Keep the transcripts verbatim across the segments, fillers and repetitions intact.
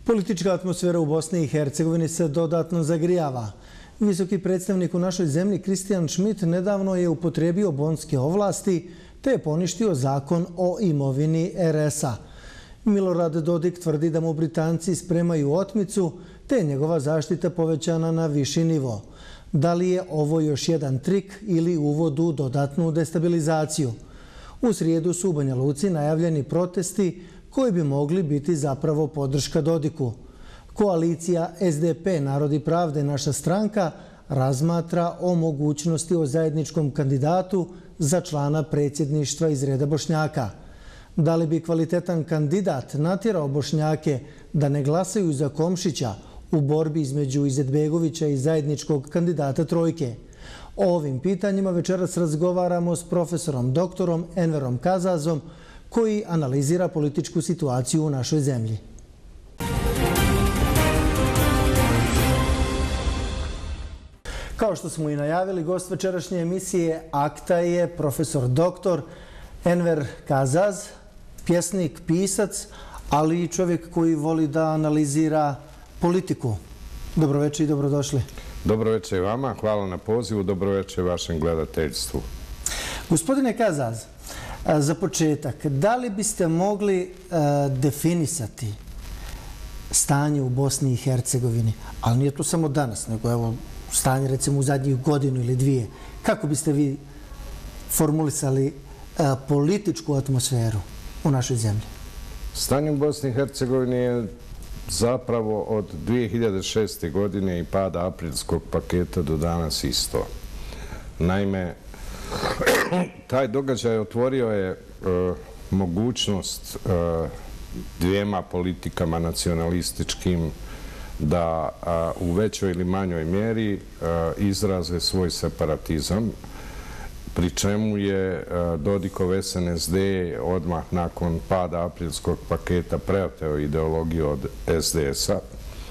Politička atmosfera u Bosni i Hercegovini se dodatno zagrijava. Visoki predstavnik u našoj zemlji Kristijan Šmit nedavno je upotrijebio bonske ovlasti te je poništio zakon o imovini er es a. Milorad Dodik tvrdi da mu Britanci spremaju otmicu te je njegova zaštita povećana na viši nivo. Da li je ovo još jedan trik ili uvod u dodatnu destabilizaciju? U srijedu su u Banja Luci najavljeni protesti koji bi mogli biti zapravo podrška Dodiku. Koalicija es de pe Narod i pravde naša stranka razmatra o mogućnosti o zajedničkom kandidatu za člana predsjedništva iz reda Bošnjaka. Da li bi kvalitetan kandidat natjerao Bošnjake da ne glasaju za Komšića u borbi između Izetbegovića i zajedničkog kandidata Trojke? O ovim pitanjima večeras razgovaramo s profesorom doktorom Enverom Kazazom koji analizira političku situaciju u našoj zemlji. Kao što smo i najavili, gost večerašnje emisije Akta je profesor doktor Enver Kazaz, pjesnik, pisac, ali i čovjek koji voli da analizira politiku. Dobro večer i dobrodošli. Dobro večer vama, hvala na pozivu, dobro večer vašem gledateljstvu. Gospodine Kazaz, za početak, da li biste mogli definisati stanje u Bosni i Hercegovini, ali nije to samo danas, nego evo stanje recimo u zadnjih godinu ili dvije. Kako biste vi formulisali političku atmosferu u našoj zemlji? Stanje u Bosni i Hercegovini je zapravo od dvije hiljade šeste. godine i pada aprilskog paketa do danas isto. Naime, taj događaj otvorio je e, mogućnost e, dvijema politikama nacionalističkim da a, u većoj ili manjoj mjeri a, izraze svoj separatizam, pri čemu je a, Dodikov es en es de odmah nakon pada aprilskog paketa preoteo ideologiju od es de es a.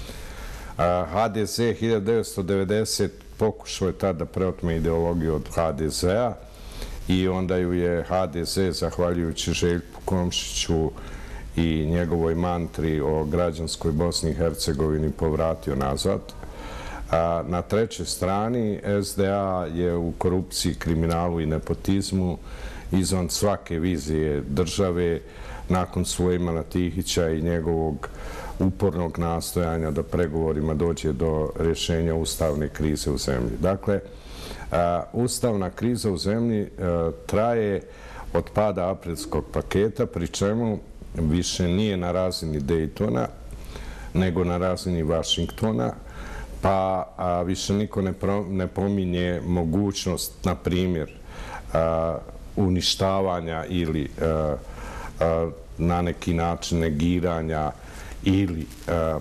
a. ha de ze hiljadu devetsto devedesete. pokušao je tada preotme ideologiju od ha de zea i onda ju je ha de ze, zahvaljujući Željku Komšiću i njegovoj mantri o građanskoj Bosni i Hercegovini, povratio nazad. A na trećoj strani es de a je u korupciji, kriminalu i nepotizmu izvan svake vizije države nakon Sulejmana Tihića i njegovog upornog nastojanja da pregovorima dođe do rješenja ustavne krize u zemlji. Dakle, a, ustavna kriza u zemlji a, traje od pada aprilskog paketa, pri čemu više nije na razini Dejtona, nego na razini Vašingtona, pa a, više niko ne, pro, ne pominje mogućnost, na primjer, a, uništavanja ili a, a, na neki način negiranja ili a,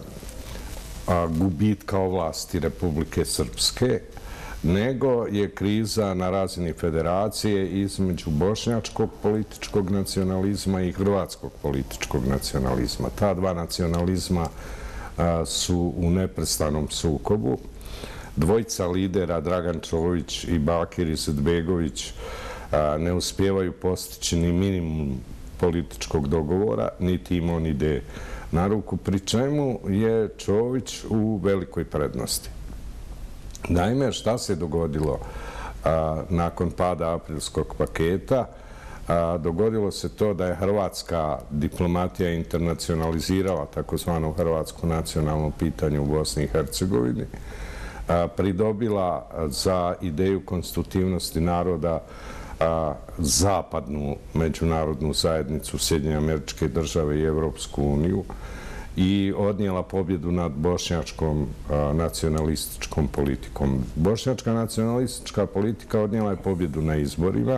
a, gubitka ovlasti Republike Srpske, nego je kriza na razini federacije između bošnjačkog političkog nacionalizma i hrvatskog političkog nacionalizma. Ta dva nacionalizma a, su u neprestanom sukobu. Dvojica lidera, Dragan Čović i Bakir Izetbegović, a, ne uspijevaju postići ni minimum političkog dogovora, niti im on ide na ruku, pri čemu je Čović u velikoj prednosti. Naime, šta se dogodilo a, nakon pada aprilskog paketa? A, dogodilo se to da je hrvatska diplomatija internacionalizirala takozvano hrvatsko nacionalno pitanje u Bosni i Hercegovini, a, pridobila za ideju konstitutivnosti naroda a, zapadnu međunarodnu zajednicu, Sjedinjene Američke Države i Evropsku uniju, i odnijela pobjedu nad bošnjačkom a, nacionalističkom politikom. Bošnjačka nacionalistička politika odnijela je pobjedu na izborima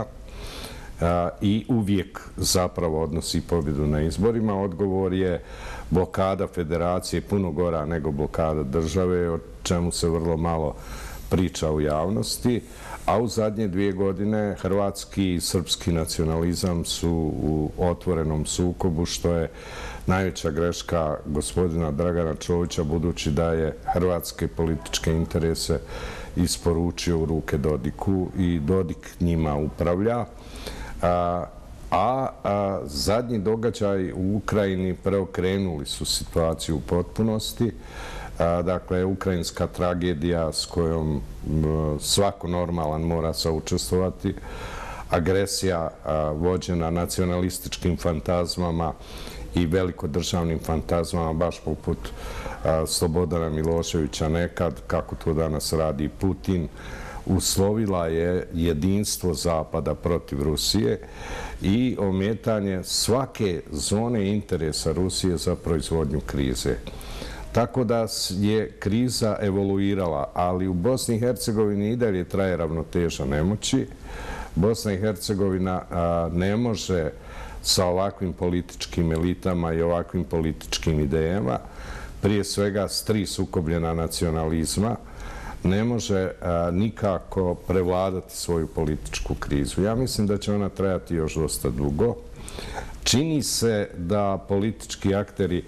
a, i uvijek zapravo odnosi pobjedu na izborima. Odgovor je blokada federacije puno gora nego blokada države, o čemu se vrlo malo priča u javnosti, a u zadnje dvije godine hrvatski i srpski nacionalizam su u otvorenom sukobu, što je najveća greška gospodina Dragana Čovića, budući da je hrvatske političke interese isporučio u ruke Dodiku i Dodik njima upravlja. a zadnji događaj u Ukrajini preokrenuli su situaciju u potpunosti. Dakle, ukrajinska tragedija s kojom svako normalan mora saučestvovati, agresija vođena nacionalističkim fantazmama i velikodržavnim fantazmama, baš poput Slobodana Miloševića nekad, kako to danas radi Putin, uslovila je jedinstvo Zapada protiv Rusije i ometanje svake zone interesa Rusije za proizvodnju krize. Tako da je kriza evoluirala, ali u Bosni i Hercegovini i dalje traje ravnoteža nemoći. Bosna i Hercegovina ne može sa ovakvim političkim elitama i ovakvim političkim idejama, prije svega s tri sukobljena nacionalizma, ne može nikako prevladati svoju političku krizu. Ja mislim da će ona trajati još dosta dugo. Čini se da politički akteri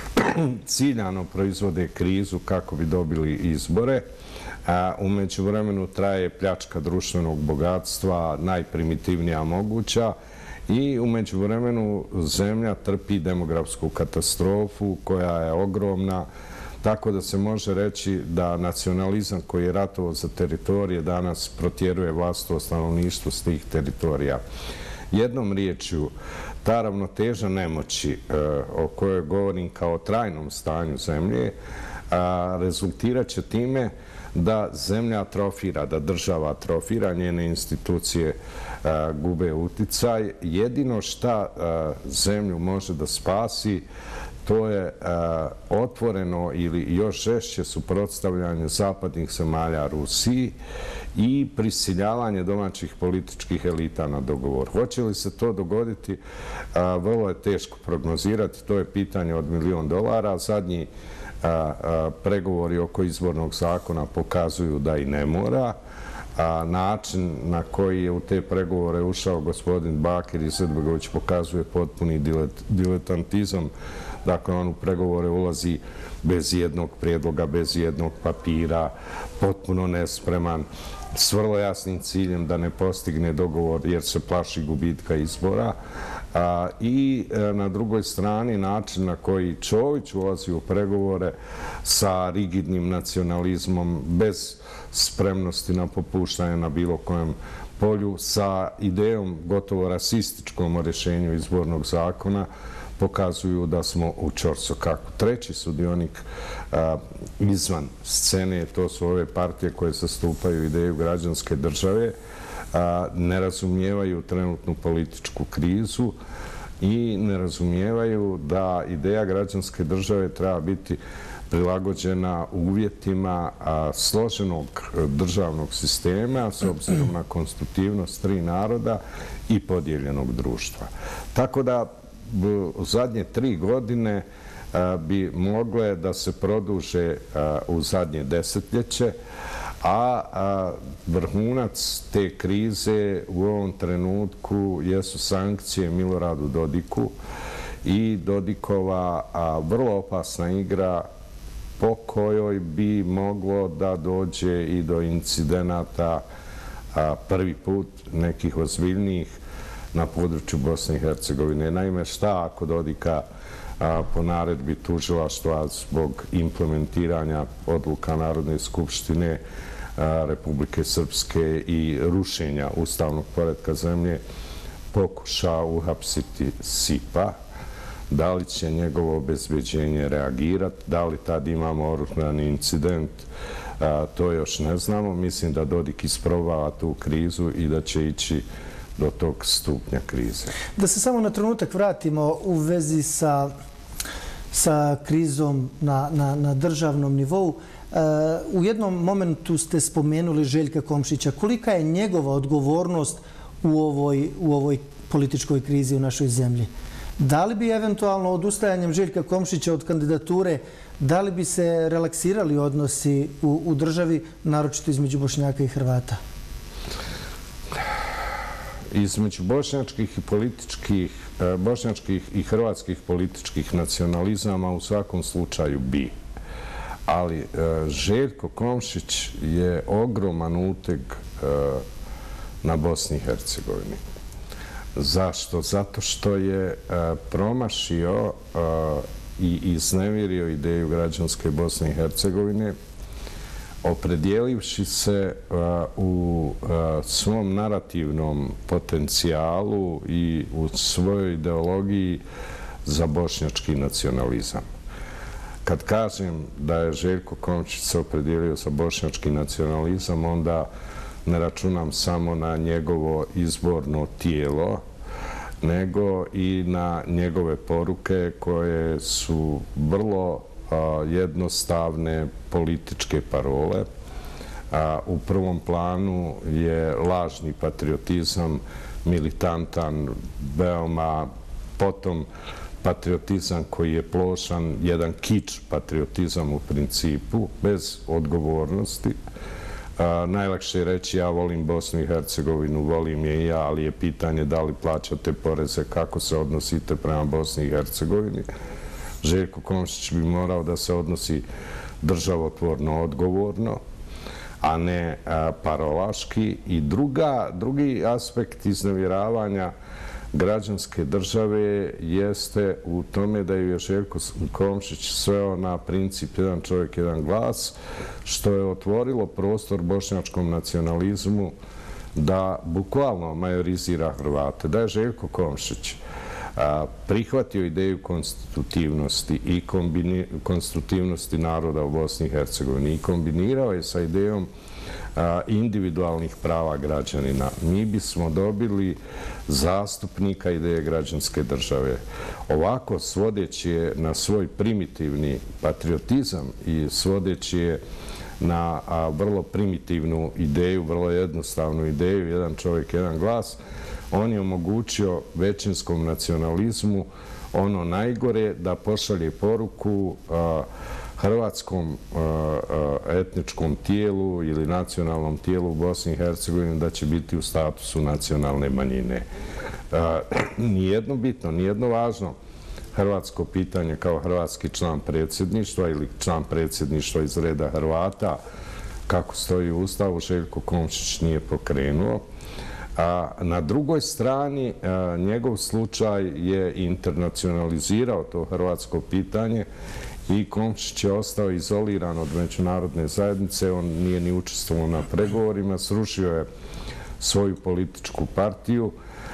ciljano proizvode krizu kako bi dobili izbore. U međuvremenu traje pljačka društvenog bogatstva, najprimitivnija moguća, i u međuvremenu zemlja trpi demografsku katastrofu koja je ogromna, tako da se može reći da nacionalizam koji je ratovao za teritorije danas protjeruje vlastito stanovništvo s tih teritorija. Jednom riječju, ta ravnoteža nemoći o kojoj govorim kao trajnom stanju zemlje rezultirat će time da zemlja atrofira, da država atrofira, njene institucije gube uticaj. Jedino šta zemlju može da spasi, to je otvoreno ili još žešće suprotstavljanje zapadnih zemalja Rusiji i prisiljavanje domaćih političkih elita na dogovor. Hoće li se to dogoditi? Vrlo je teško prognozirati, to je pitanje od milion dolara. Zadnji pregovori oko izbornog zakona pokazuju da i ne mora. Način na koji je u te pregovore ušao gospodin Bakir Izetbegović pokazuje potpuni diletantizam. Dakle, on u pregovore ulazi bez jednog prijedloga, bez jednog papira, potpuno nespreman, s vrlo jasnim ciljem da ne postigne dogovor jer se plaši gubitka izbora. I na drugoj strani način na koji Čović ulazi u pregovore sa rigidnim nacionalizmom, bez spremnosti na popuštanje na bilo kojem polju, sa idejom gotovo rasističkom o rješenju izbornog zakona, pokazuju da smo u ćorsokaku. Treći sudionik izvan scene, to su ove partije koje zastupaju ideju građanske države, ne razumijevaju trenutnu političku krizu i ne razumijevaju da ideja građanske države treba biti prilagođena uvjetima složenog državnog sistema s obzirom na konstitutivnost tri naroda i podijeljenog društva. Tako da u zadnje tri godine bi mogle da se produže u zadnje desetljeće, a vrhunac te krize u ovom trenutku jesu sankcije Miloradu Dodiku i Dodikova vrlo opasna igra po kojoj bi moglo da dođe i do incidenata prvi put nekih ozbiljnijih na području Bosne i Hercegovine. Naime, šta ako Dodika po naredbi tužilaštva zbog implementiranja odluka Narodne skupštine Republike Srpske i rušenja ustavnog poretka zemlje pokuša uhapsiti Sipa? Da li će njegovo obezbeđenje reagirati? Da li tad imamo oružani incident? To još ne znamo. Mislim da Dodik isprobava tu krizu i da će ići do tog stupnja krize. Da se samo na trenutak vratimo u vezi sa sa krizom na, na, na državnom nivou. U jednom momentu ste spomenuli Željka Komšića. Kolika je njegova odgovornost u ovoj, u ovoj političkoj krizi u našoj zemlji? Da li bi eventualno odustajanjem Željka Komšića od kandidature, da li bi se relaksirali odnosi u, u državi, naročito između Bošnjaka i Hrvata? Između bošnjačkih i političkih, bošnjačkih i hrvatskih političkih nacionalizama u svakom slučaju bi. Ali Željko Komšić je ogroman uteg na Bosni i Hercegovini. Zašto? Zato što je promašio i iznevirio ideju građanske Bosne i Hercegovine, opredijelivši se u svom narativnom potencijalu i u svojoj ideologiji za bošnjački nacionalizam. Kad kažem da je Željko Komšić se opredijelio za bošnjački nacionalizam, onda ne računam samo na njegovo izborno tijelo, nego i na njegove poruke koje su vrlo jednostavne političke parole. U prvom planu je lažni patriotizam, militantan, veoma, potom patriotizam koji je plošan, jedan kič patriotizam u principu, bez odgovornosti. Najlakše je reći ja volim Bosnu i Hercegovinu, volim je i ja, ali je pitanje da li plaćate poreze, kako se odnosite prema Bosni i Hercegovini. Željko Komšić bi morao da se odnosi državotvorno odgovorno, a ne parolaški. I drugi aspekt iznevjeravanja građanske države jeste u tome da je Željko Komšić sveo na princip jedan čovjek, jedan glas, što je otvorilo prostor bošnjačkom nacionalizmu da bukvalno majorizira Hrvate. Da je Željko Komšić prihvatio ideju konstitutivnosti i konstitutivnosti naroda u Bosni i Hercegovini i kombinirao je sa idejom individualnih prava građanina, mi bismo dobili zastupnika ideje građanske države. Ovako, svodeći je na svoj primitivni patriotizam i svodeći je na vrlo primitivnu ideju, vrlo jednostavnu ideju, jedan čovjek, jedan glas, on je omogućio većinskom nacionalizmu ono najgore, da pošalje poruku hrvatskom etničkom tijelu ili nacionalnom tijelu u Bosni i Hercegovini da će biti u statusu nacionalne manjine. Nijedno bitno, nijedno važno hrvatsko pitanje kao hrvatski član predsjedništva ili član predsjedništva iz reda Hrvata, kako stoji u Ustavu, Željko Komšić nije pokrenuo. Na drugoj strani, njegov slučaj je internacionalizirao to hrvatsko pitanje i Komšić je ostao izoliran od međunarodne zajednice, on nije ni učestvovao na pregovorima, srušio je svoju političku partiju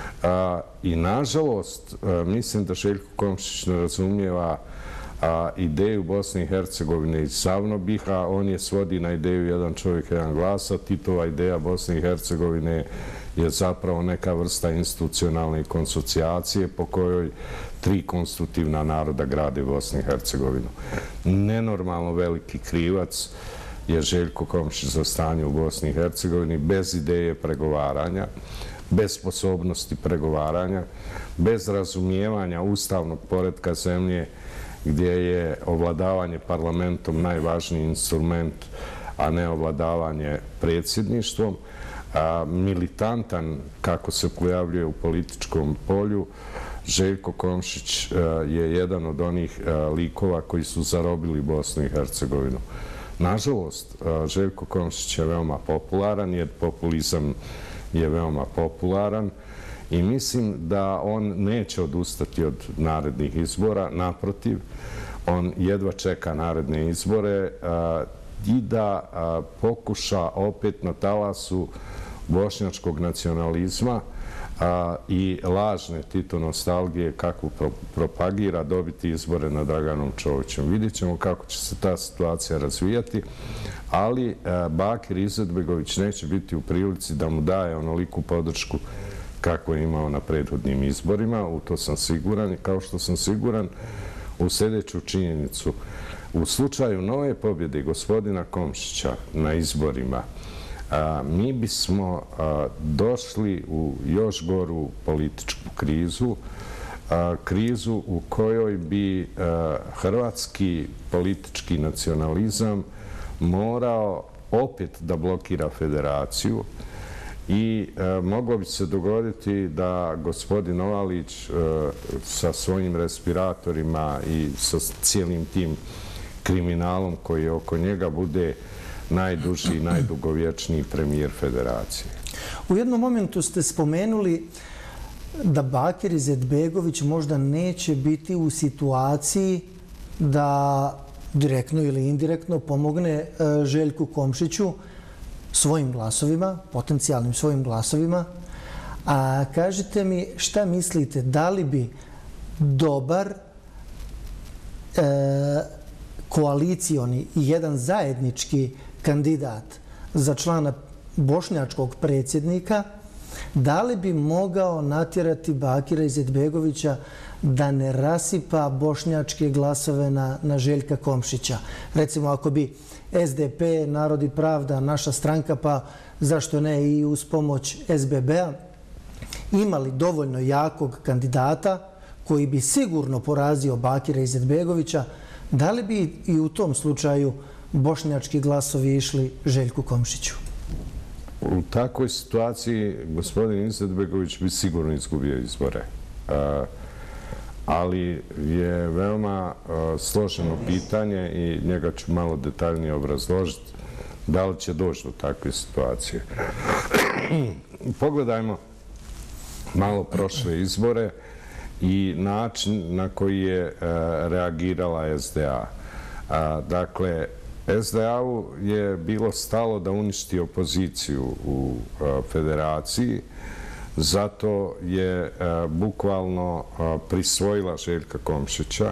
i nažalost mislim da Željko Komšić ne razumijeva ideju Bosne i Hercegovine iz Savnobiha, on je svodi na ideju jedan čovjek, jedan glas, a Titova ideja Bosne i Hercegovine je zapravo neka vrsta institucionalne konsocijacije po kojoj tri konstitutivna naroda grade Bosnu i Hercegovinu. Nenormalno veliki krivac je Željko Komšić za stanje u Bosni i Hercegovini bez ideje pregovaranja, bez sposobnosti pregovaranja, bez razumijevanja ustavnog poretka zemlje gdje je ovladavanje parlamentom najvažniji instrument, a ne ovladavanje predsjedništvom. Militantan, kako se pojavljuje u političkom polju, Željko Komšić je jedan od onih likova koji su zarobili Bosnu i Hercegovinu. Nažalost, Željko Komšić je veoma popularan, jer populizam je veoma popularan i mislim da on neće odustati od narednih izbora. Naprotiv, on jedva čeka naredne izbore i da pokuša opet na talasu bošnjačkog nacionalizma i lažne Tito nostalgije kakvu propagira dobiti izbore nad Draganom Čovićem. Vidjet ćemo kako će se ta situacija razvijati, ali Bakir Izetbegović neće biti u prilici da mu daje onoliku podršku kako je imao na prethodnim izborima. U to sam siguran i kao što sam siguran u sljedeću činjenicu. U slučaju nove pobjede gospodina Komšića na izborima, mi bismo došli u još goru političku krizu, krizu u kojoj bi hrvatski politički nacionalizam morao opet da blokira federaciju i moglo bi se dogoditi da gospodin Ovalić sa svojim respiratorima i sa cijelim tim kriminalom koji je oko njega bude najduži i najdugovječniji premijer federacije. U jednom momentu ste spomenuli da Bakir Izetbegović možda neće biti u situaciji da direktno ili indirektno pomogne Željku Komšiću svojim glasovima, potencijalnim svojim glasovima. A kažite mi šta mislite, da li bi dobar e, koalicioni i jedan zajednički kandidat za člana bošnjačkog predsjednika, da li bi mogao natjerati Bakira Izetbegovića da ne rasipa bošnjačke glasove na, na Željka Komšića? Recimo, ako bi S D P, Narod i pravda, naša stranka, pa zašto ne i uz pomoć S B B-a, imali dovoljno jakog kandidata koji bi sigurno porazio Bakira Izetbegovića, da li bi i u tom slučaju bošnjački glasovi išli Željku Komšiću? U takvoj situaciji gospodin Izetbegović bi sigurno izgubio izbore. Ali je veoma složeno pitanje i njega ću malo detaljnije obrazložiti da li će doći do takve situacije. Pogledajmo malo prošle izbore i način na koji je reagirala S D A. Dakle, S D A-u je bilo stalo da uništi opoziciju u federaciji, zato je bukvalno prisvojila Željka Komšića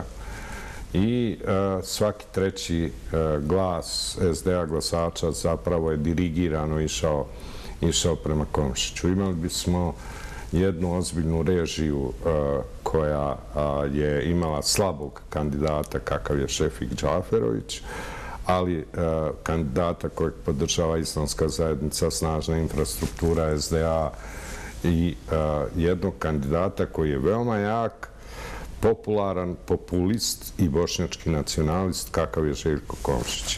i svaki treći glas S D A glasača zapravo je dirigirano išao, išao prema Komšiću. Imali bismo jednu ozbiljnu režiju koja je imala slabog kandidata kakav je Šefik Džaferović, ali kandidata kojeg podržava Islamska zajednica, snažna infrastruktura S D A i jednog kandidata koji je veoma jak, popularan, populist i bošnjački nacionalist kakav je Željko Komšić.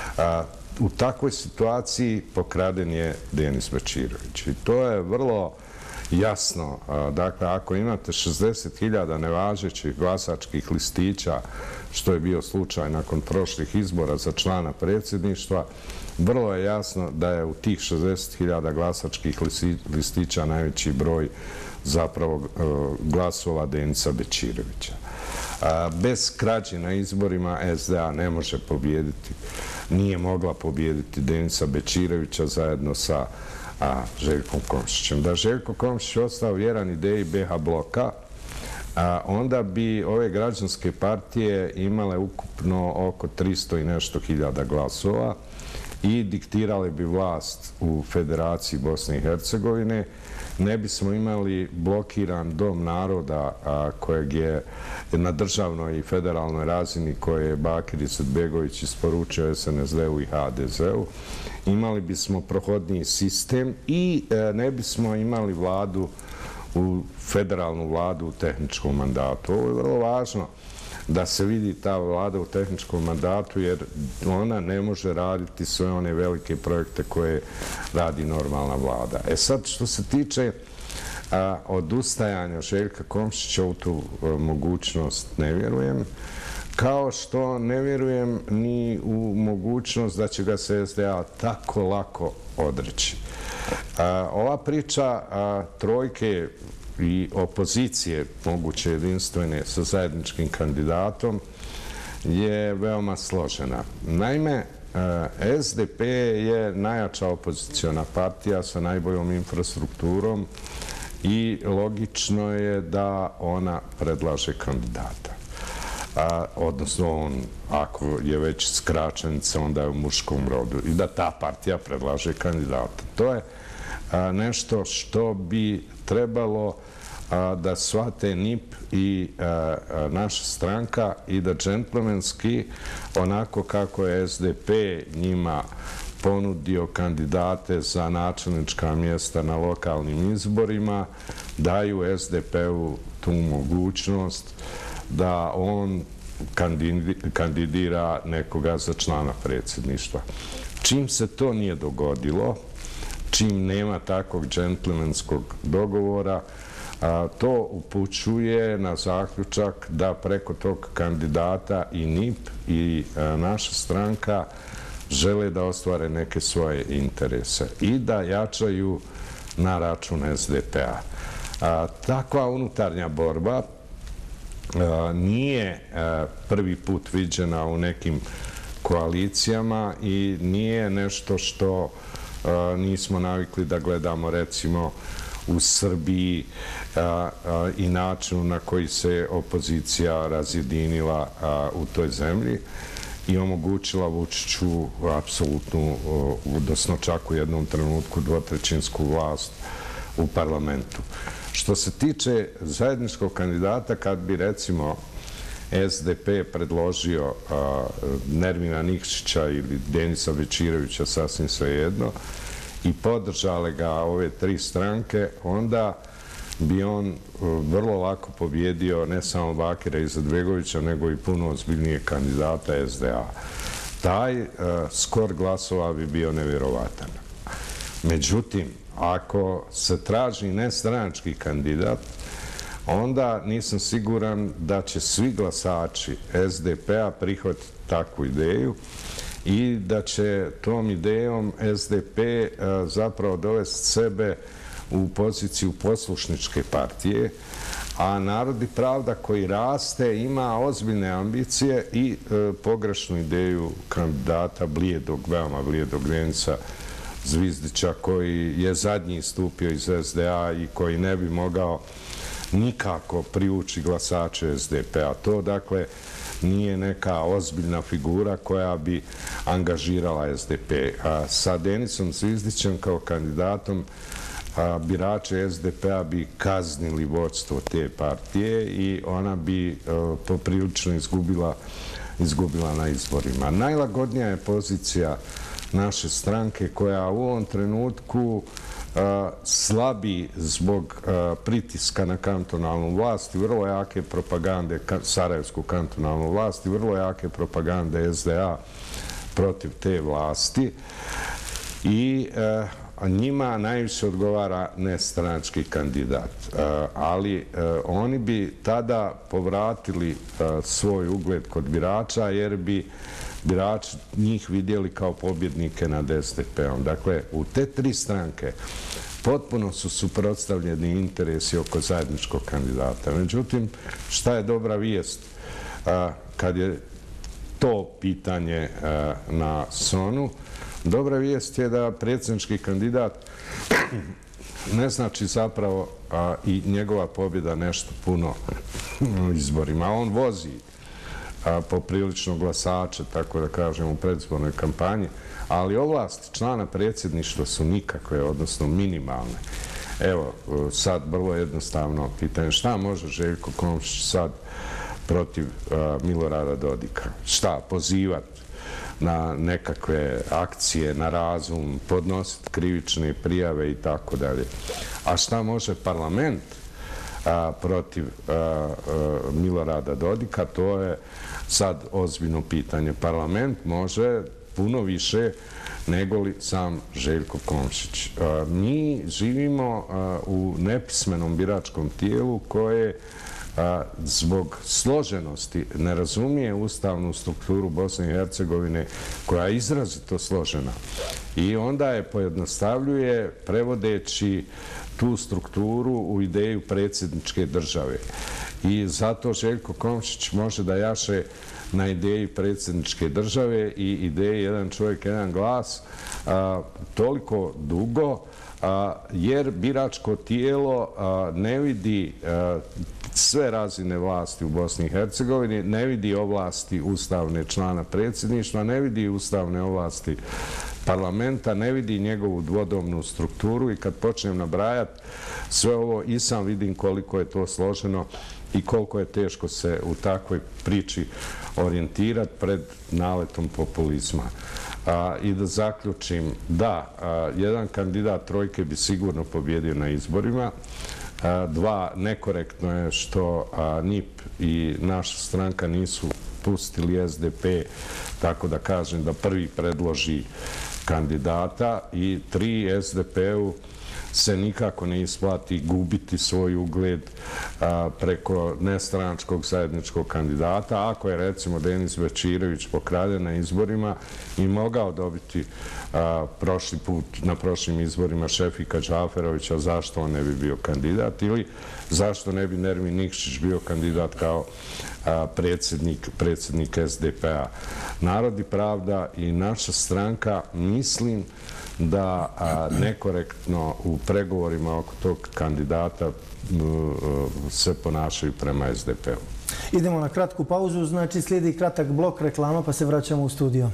U takvoj situaciji pokraden je Denis Bečirović i to je vrlo jasno. Dakle, ako imate šezdeset hiljada nevažećih glasačkih listića, što je bio slučaj nakon prošlih izbora za člana predsjedništva, vrlo je jasno da je u tih šezdeset hiljada glasačkih listića najveći broj zapravo glasova Denisa Bečirovića. Bez krađe na izborima S D A ne može pobijediti, nije mogla pobijediti Denisa Bečirovića zajedno sa Željkom Komšićem. Da Željko Komšić ostao vjeran ideji B H bloka, onda bi ove građanske partije imale ukupno oko tristo i nešto hiljada glasova i diktirale bi vlast u Federaciji Bosne i Hercegovine. Ne bismo imali blokiran dom naroda kojeg je na državnoj i federalnoj razini koje je Bakir Izetbegović isporučio S N S D-u i H D Z-u. Imali bismo prohodniji sistem i ne bismo imali vladu, u federalnu vladu u tehničkom mandatu. Ovo je vrlo važno da se vidi ta vlada u tehničkom mandatu, jer ona ne može raditi sve one velike projekte koje radi normalna vlada. E sad, što se tiče odustajanja Željka Komšića, u tu mogućnost ne vjerujem, kao što ne vjerujem ni u mogućnost da će ga se S D A tako lako odreći. Ova priča trojke i opozicije, moguće jedinstvene sa zajedničkim kandidatom, je veoma složena. Naime, S D P je najjača opoziciona partija sa najboljom infrastrukturom i logično je da ona predlaže kandidata. Odnosno, on, ako je već skraćenica, onda je u muškom rodu i da ta partija predlaže kandidata. To je nešto što bi trebalo da shvate N I P i naša stranka i da džentlmenski, onako kako je S D P njima ponudio kandidate za načelnička mjesta na lokalnim izborima, daju S D P-u tu mogućnost da on kandidira nekoga za člana predsjedništva. Čim se to nije dogodilo, čim nema takvog džentlmenskog dogovora, to upućuje na zaključak da preko tog kandidata i N I P i naša stranka žele da ostvare neke svoje interese i da jačaju na račun S D P-a. Takva unutarnja borba nije prvi put viđena u nekim koalicijama i nije nešto što nismo navikli da gledamo recimo u Srbiji i načinu na koji se opozicija razjedinila u toj zemlji i omogućila Vučiću apsolutnu, odnosno čak u jednom trenutku dvotrećinsku vlast u parlamentu. Što se tiče zajedničkog kandidata, kad bi recimo S D P predložio Nermina Nikšića ili Denisa Bećirovića, sasvim svejedno, i podržale ga ove tri stranke, onda bi on vrlo lako pobjedio ne samo Bakira Izetbegovića, nego i puno ozbiljnijeg kandidata S D A. Taj skor glasova bi bio nevjerovatan. Međutim, ako se traži nestranački kandidat, onda nisam siguran da će svi glasači S D P-a prihvatiti takvu ideju i da će tom idejom S D P zapravo dovesti sebe u poziciju poslušničke partije, a Narod i pravda koji raste ima ozbiljne ambicije i pogrešnu ideju kandidata blijedog, veoma blijedog Denica Zvizdića, koji je zadnji stupio iz S D A i koji ne bi mogao nikako privući glasače S D P-a. To, dakle, nije neka ozbiljna figura koja bi angažirala S D P. Sa Denisom Zvizdićem kao kandidatom birače S D P-a bi kaznili vodstvo te partije i ona bi poprilično izgubila, izgubila na izborima. Najlagodnija je pozicija naše stranke koja u ovom trenutku slabi zbog pritiska na kantonalnu vlast i vrlo jake propagande, sarajevsku kantonalnu vlast i vrlo jake propagande S D A protiv te vlasti. I njima najviše odgovara nestranački kandidat. Ali oni bi tada povratili svoj ugled kod birača jer bi birači njih vidjeli kao pobjednike nad S D P-om. Dakle, u te tri stranke potpuno su suprotstavljeni interesi oko zajedničkog kandidata. Međutim, šta je dobra vijest kad je to pitanje na sonu? Dobra vijest je da predsjednički kandidat ne znači zapravo i njegova pobjeda nešto puno u izborima. On vozi poprilično glasače, tako da kažem, u predizbornoj kampanji, ali ovlasti člana predsjedništva su nikakve, odnosno minimalne. Evo, sad vrlo jednostavno pitanje, šta može Željko Komšić sad protiv Milorada Dodika? Šta? Pozivati na nekakve akcije, na razum, podnositi krivične prijave i tako dalje. A šta može parlament protiv Milorada Dodika? To je sad ozbiljno pitanje. Parlament može puno više nego li sam Željko Komšić. Mi živimo u nepismenom biračkom tijelu koje zbog složenosti ne razumije ustavnu strukturu Bosne i Hercegovine koja je izrazito složena i onda je pojednostavljuje prevodeći tu strukturu u ideju predsjedničke države. I zato Željko Komšić može da jaše na ideji predsjedničke države i ideji jedan čovjek, jedan glas toliko dugo, jer biračko tijelo ne vidi sve razine vlasti u Bosni i Hercegovini, ne vidi ovlasti ustavne člana predsjedništva, ne vidi ustavne ovlasti parlamenta, ne vidi njegovu dvodomnu strukturu i kad počnem nabrajati sve ovo i sam vidim koliko je to složeno i koliko je teško se u takvoj priči orijentirati pred naletom populizma. I da zaključim, da, jedan kandidat trojke bi sigurno pobjedio na izborima. Dva, nekorektno je što N I P i naša stranka nisu pustili S D P, tako da kažem da prvi predloži kandidata i tri es de pe-u se nikako ne isplati gubiti svoj ugled a, preko nestranačkog zajedničkog kandidata. Ako je recimo Denis Bečirović pokraden na izborima i mogao dobiti a, prošli put na prošlim izborima Šefika Džaferovića, zašto on ne bi bio kandidat ili zašto ne bi Nermin Nikšić bio kandidat kao a, predsjednik, predsjednik es de pe-a. Narod i pravda i naša stranka, mislim da a, nekorektno u pregovorima oko tog kandidata m, se ponašaju prema es de pe-u. Idemo na kratku pauzu, znači slijedi kratak blok reklama pa se vraćamo u studio.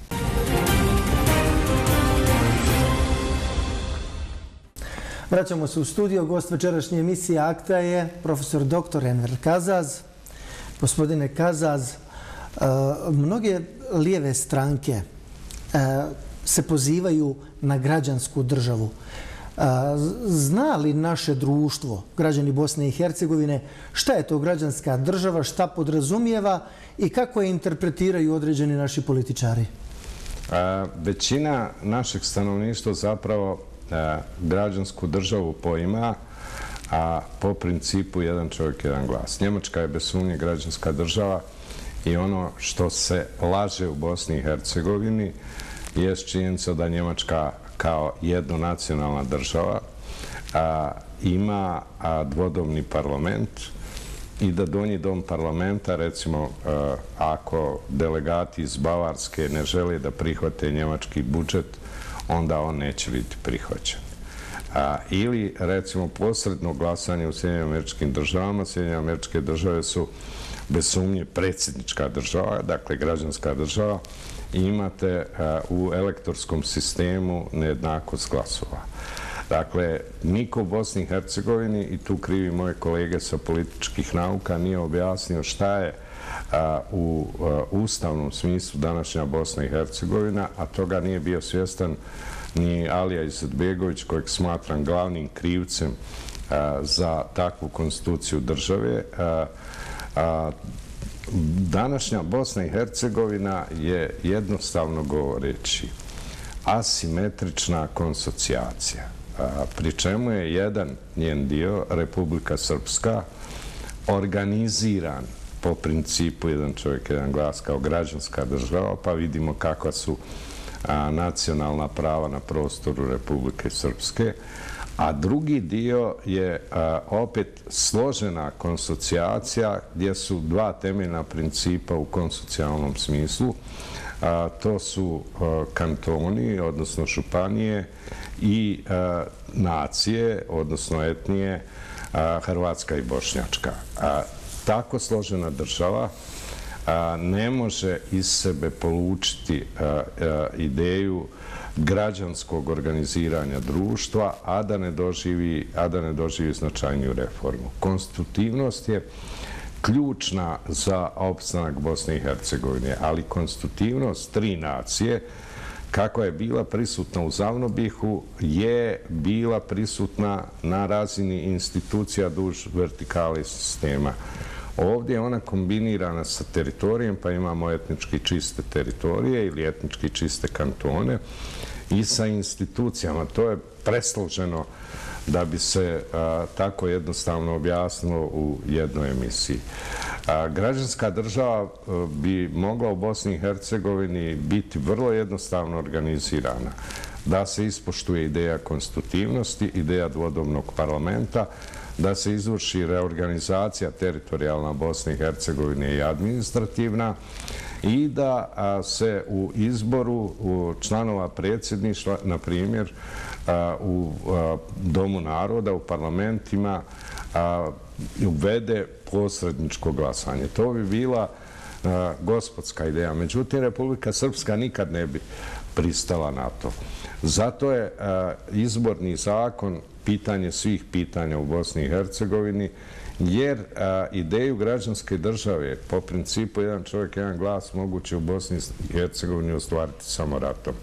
Vraćamo se u studio. Gost večerašnje emisije Akta je profesor doktor Enver Kazaz. Gospodine Kazaz, mnoge lijeve stranke se pozivaju na građansku državu. Zna li naše društvo, građani Bosne i Hercegovine, šta je to građanska država, šta podrazumijeva i kako je interpretiraju određeni naši političari? Većina našeg stanovništva zapravo građansku državu poima, a po principu jedan čovjek, jedan glas. Njemačka je bez sumnje građanska država i ono što se laže u Bosni i Hercegovini je činjenica da Njemačka kao jednonacionalna država a, ima a, dvodomni parlament i da donji dom parlamenta, recimo, a, ako delegati iz Bavarske ne žele da prihvate njemački budžet, onda on neće biti prihvaćen. A, ili, recimo, posredno glasanje u Sjedinjenim Američkim Državama. Sjedinjene Američke Države su bez sumnje predsjednička država, dakle građanska država, i imate a, u elektorskom sistemu nejednakost glasova. Dakle, niko u Bosni i Hercegovini, i tu krivi moje kolege sa političkih nauka, nije objasnio šta je a, u a, ustavnom smislu današnja Bosna i Hercegovina, a toga nije bio svjestan ni Alija Izetbegović, kojeg smatram glavnim krivcem a, za takvu konstituciju države. A, a, današnja Bosna i Hercegovina je, jednostavno govoreći, asimetrična konsocijacija, a, pri čemu je jedan njen dio, Republika Srpska, organiziran po principu jedan čovjek, jedan glas kao građanska država, pa vidimo kakva su a, nacionalna prava na prostoru Republike Srpske, a drugi dio je a, opet složena konsocijacija gdje su dva temeljna principa u konsocijalnom smislu. A, to su a, kantoni, odnosno županije, i a, nacije, odnosno etnije, a, hrvatska i bošnjačka. A, tako složena država a, ne može iz sebe polučiti a, a, ideju građanskog organiziranja društva, a da ne doživi, a da ne doživi značajniju reformu. Konstitutivnost je ključna za opstanak Bosne i Hercegovine, ali konstitutivnost tri nacije, kako je bila prisutna u Zavnobihu, je bila prisutna na razini institucija duž vertikale sistema. Ovdje je ona kombinirana sa teritorijem, pa imamo etnički čiste teritorije ili etnički čiste kantone, i sa institucijama. To je presloženo da bi se a, tako jednostavno objasnilo u jednoj emisiji. A, građanska država a, bi mogla u Bosni i Hercegovini biti vrlo jednostavno organizirana. Da se ispoštuje ideja konstitutivnosti, ideja dvodomnog parlamenta, da se izvrši reorganizacija teritorijalna Bosne i Hercegovine i administrativna, i da a, se u izboru u članova predsjedništva, na primjer, a, u a, Domu naroda, u parlamentima, a, uvede posredničko glasanje. To bi bila a, gospodska ideja. Međutim, Republika Srpska nikad ne bi pristala na to. Zato je a, izborni zakon pitanje svih pitanja u Bosni i Hercegovini, jer a, ideju građanske države po principu jedan čovjek, jedan glas moguće u Bosni i Hercegovini ostvariti samo ratom.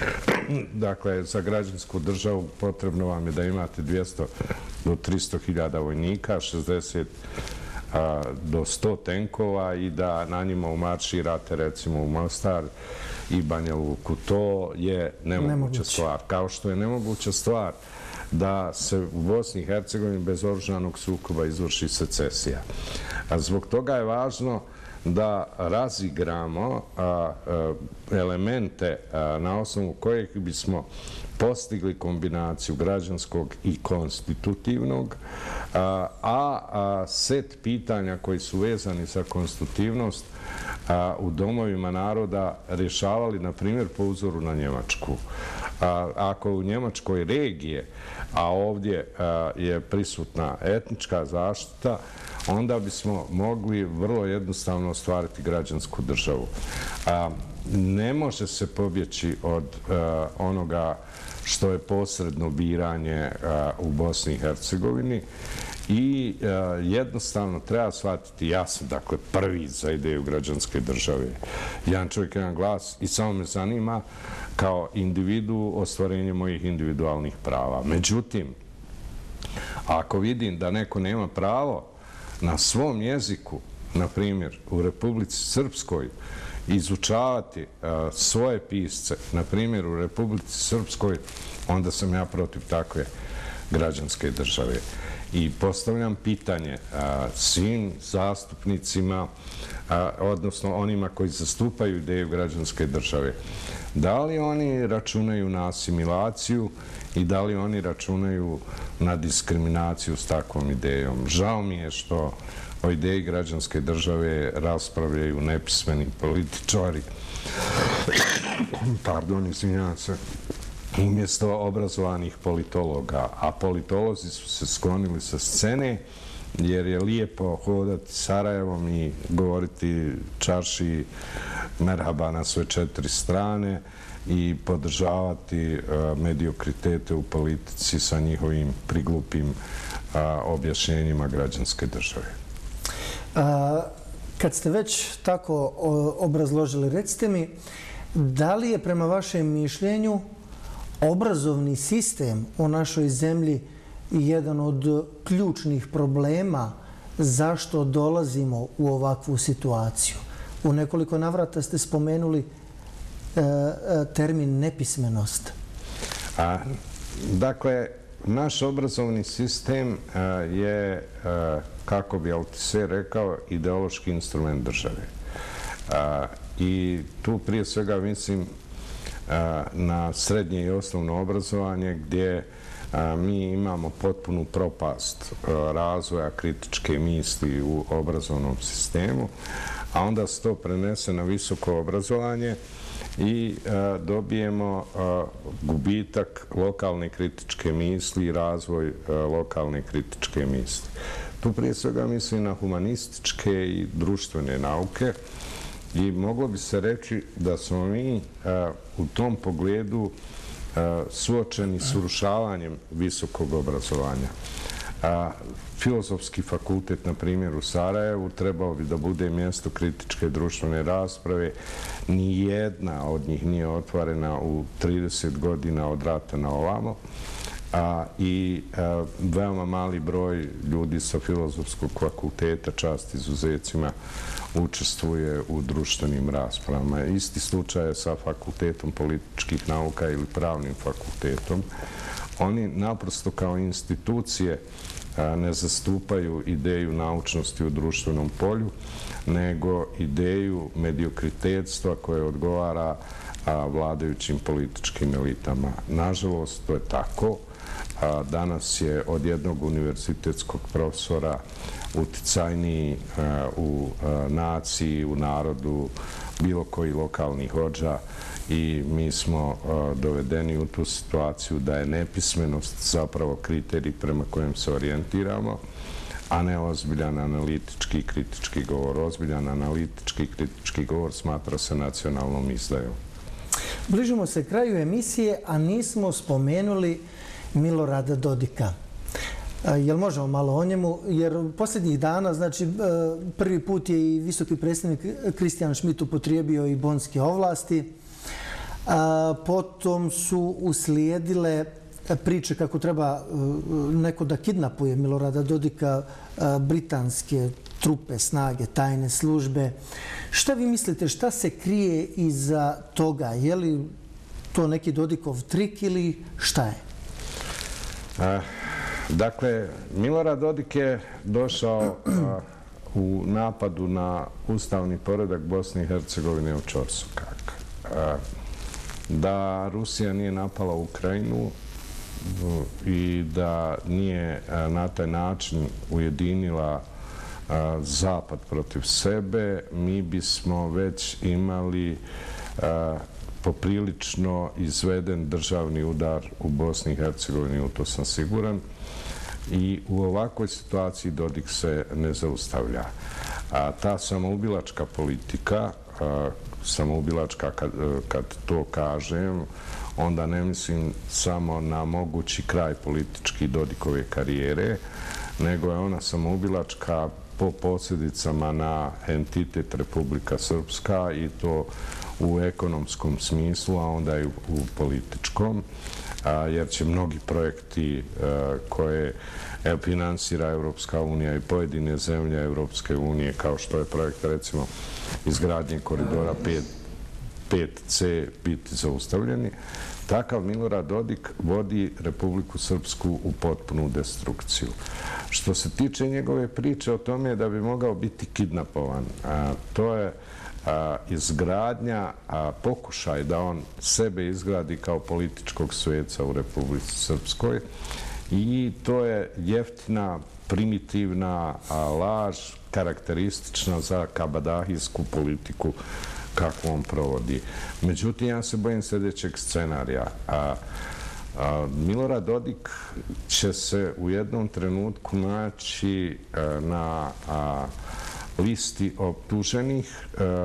Dakle, za građansku državu potrebno vam je da imate dvjesto do tristo hiljada vojnika, šezdeset do sto tenkova i da na njima umarširate recimo u Mostar i Banja Luku. To je nemoguća stvar. Kao što je nemoguća stvar da se u Bosni i Hercegovini bez oružanog sukoba izvrši secesija. Zbog toga je važno da razigramo elemente na osnovu kojih bismo postigli kombinaciju građanskog i konstitutivnog, a set pitanja koji su vezani za konstitutivnost u domovima naroda rješavali, na primjer, po uzoru na Njemačku. Ako u Njemačkoj regije, a ovdje je prisutna etnička zaštita, onda bismo mogli vrlo jednostavno ostvariti građansku državu. Ne može se pobjeći od onoga što je posredno biranje u Bosni i Hercegovini i jednostavno treba shvatiti, ja sam dakle prvi za ideju građanske države. Jedan čovjek, jedan glas i samo me zanima kao individu ostvarenje mojih individualnih prava. Međutim, ako vidim da neko nema pravo na svom jeziku, na primjer u Republici Srpskoj, izučavati svoje pisce, na primjer u Republici Srpskoj, onda sam ja protiv takve građanske države. I postavljam pitanje svim zastupnicima, odnosno onima koji zastupaju ideju građanske države. Da li oni računaju na asimilaciju i da li oni računaju na diskriminaciju s takvom idejom? Žao mi je što o ideji građanske države raspravljaju nepismeni političari, pardon, izvinjavam se, umjesto obrazovanih politologa. A politolozi su se sklonili sa scene jer je lijepo hodati Sarajevom i govoriti čarši merhaba na sve četiri strane i podržavati mediokritete u politici sa njihovim priglupim objašnjenjima građanske države. Kad ste već tako obrazložili, recite mi, da li je prema vašem mišljenju obrazovni sistem u našoj zemlji jedan od ključnih problema zašto dolazimo u ovakvu situaciju? U nekoliko navrata ste spomenuli termin nepismenost. Dakle, naš obrazovni sistem je, kako bi Althusser rekao, ideološki instrument države. I tu prije svega mislim na srednje i osnovno obrazovanje gdje mi imamo potpunu propast razvoja kritičke misli u obrazovnom sistemu, a onda se to prenese na visoko obrazovanje i dobijemo gubitak lokalne kritičke misli i razvoj lokalne kritičke misli. Tu prije svega mislim na humanističke i društvene nauke i moglo bi se reći da smo mi u tom pogledu suočeni s urušavanjem visokog obrazovanja. Filozofski fakultet, na primjer, u Sarajevu trebao bi da bude mjesto kritičke društvene rasprave. Nijedna od njih nije otvorena u trideset godina od rata na ovamo. I veoma mali broj ljudi sa filozofskog fakulteta, čast izuzecima, učestvuje u društvenim raspravama. Isti slučaj je sa fakultetom političkih nauka ili pravnim fakultetom. Oni naprosto kao institucije ne zastupaju ideju naučnosti u društvenom polju, nego ideju mediokritetstva koje odgovara vladajućim političkim elitama. Nažalost, to je tako. Danas je od jednog univerzitetskog profesora uticajniji u naciji, u narodu, bilo koji lokalni hodža i mi smo dovedeni u tu situaciju da je nepismenost zapravo kriterij prema kojem se orijentiramo, a ne ozbiljan analitički i kritički govor. Ozbiljan analitički i kritički govor smatra se nacionalnom izdajom. Bližimo se kraju emisije, a nismo spomenuli Milorada Dodika. Jel možemo malo o njemu? Jer posljednjih dana, znači, prvi put je i visoki predstavnik Christian Schmidt upotrijebio i bonske ovlasti. Potom su uslijedile priče kako treba neko da kidnapuje Milorada Dodika, britanske trupe, snage, tajne službe. Šta vi mislite, šta se krije iza toga? Je li to neki Dodikov trik ili šta je? Dakle, Milorad Dodik je došao u napadu na ustavni poredak Bosne i Hercegovine u ćorsokak. Da Rusija nije napala Ukrajinu i da nije na taj način ujedinila Zapad protiv sebe, mi bismo već imali poprilično izveden državni udar u Bosni i Hercegovini, u to sam siguran. I u ovakvoj situaciji Dodik se ne zaustavlja. A ta samoubilačka politika, samoubilačka kad, kad to kažem, onda ne mislim samo na mogući kraj politički Dodikove karijere, nego je ona samoubilačka po posljedicama na entitet Republika Srpska i to u ekonomskom smislu, a onda i u političkom, jer će mnogi projekti koje finansira Evropska unija i pojedine zemlje Evropske unije, kao što je projekt, recimo, izgradnje koridora pet ce, biti zaustavljeni. Takav Milorad Dodik vodi Republiku Srpsku u potpunu destrukciju. Što se tiče njegove priče o tome da bi mogao biti kidnapovan, to je izgradnja, pokušaj da on sebe izgradi kao političkog sveca u Republici Srpskoj, i to je jeftina, primitivna laž karakteristična za kabadahijsku politiku kakvu on provodi. Međutim, ja se bojim sljedećeg scenarija. Milorad Dodik će se u jednom trenutku naći na listi optuženih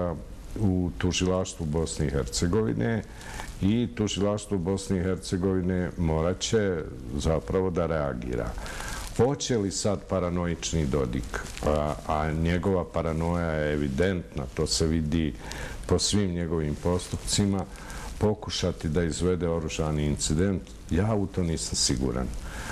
u tužilaštvu Bosne i Hercegovine i tužilaštvo Bosne i Hercegovine morat će zapravo da reagira. Hoće li sad paranoični Dodik, a njegova paranoja je evidentna, to se vidi po svim njegovim postupcima, pokušati da izvede oružani incident? Ja u to nisam siguran.